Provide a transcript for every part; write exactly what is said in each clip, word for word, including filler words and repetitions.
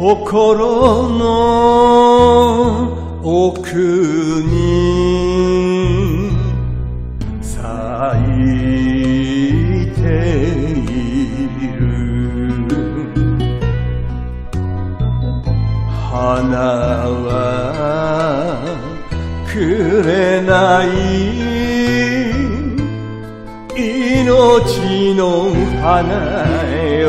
心の奥に咲いている花はくれない命の花よ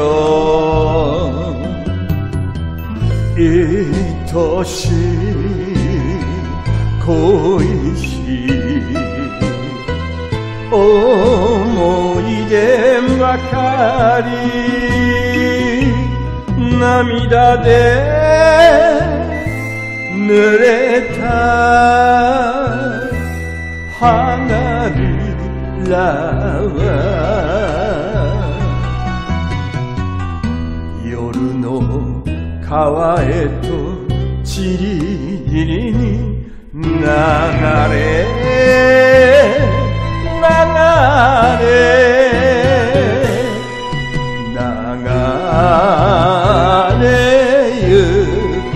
愛しい恋しい思い出ばかり涙で濡れた花びらは夜の川へとちりぢりに流れ流れ流れゆく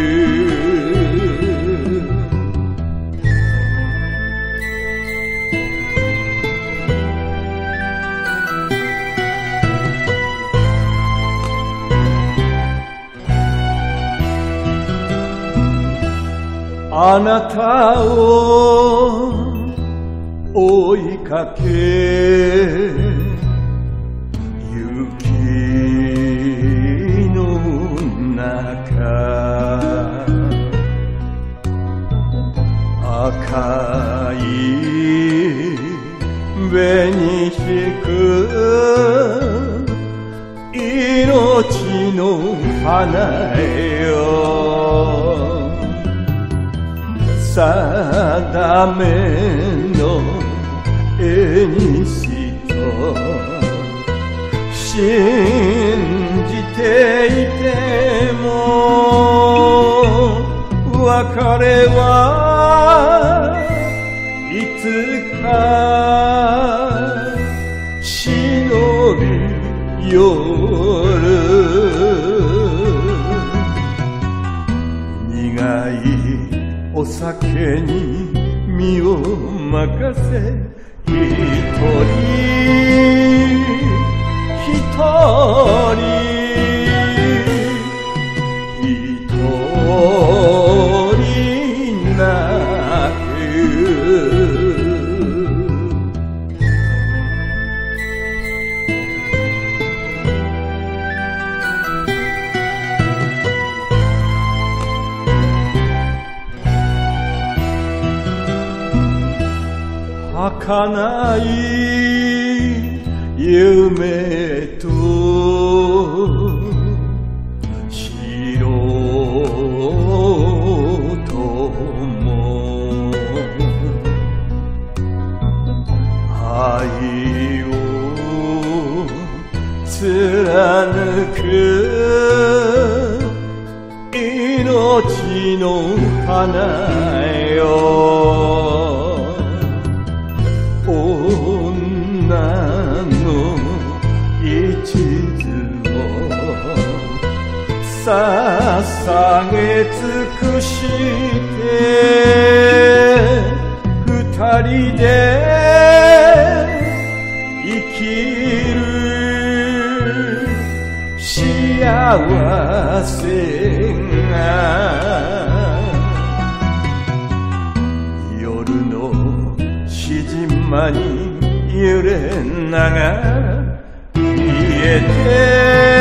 あなたを追いかけ雪の中赤い紅しく命の花よ定めの絵にしと信じていても別れはいつか忍び寄る苦いお酒に身を任せ一人一人一人泣く儚い夢と素人も愛を貫く命の花よ女の一途を捧げ尽くして二人で生きる幸せが夜のしじまに揺れながら消えて